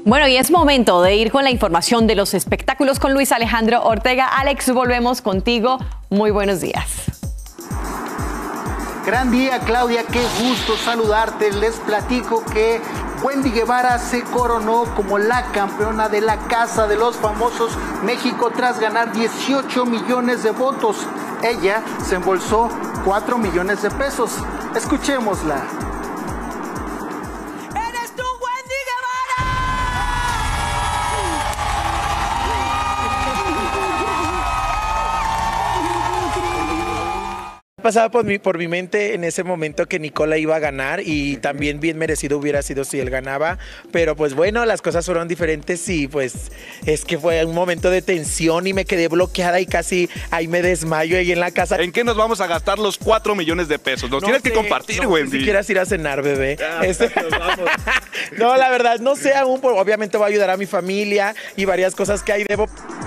Bueno, y es momento de ir con la información de los espectáculos con Luis Alejandro Ortega. Alex, volvemos contigo. Muy buenos días. Gran día, Claudia, qué gusto saludarte. Les platico que Wendy Guevara se coronó como la campeona de la Casa de los Famosos México tras ganar 18 millones de votos. Ella se embolsó 4 millones de pesos. Escuchémosla. Pasaba por mi mente en ese momento que Nicola iba a ganar y también bien merecido hubiera sido si él ganaba, pero pues bueno, las cosas fueron diferentes y pues es que fue un momento de tensión y me quedé bloqueada y casi ahí me desmayo ahí en la casa. ¿En qué nos vamos a gastar los 4 millones de pesos? Nos tienes que compartir, Wendy. Si quieras ir a cenar, bebé. No, la verdad, no sé aún, obviamente voy a ayudar a mi familia y varias cosas que ahí debo.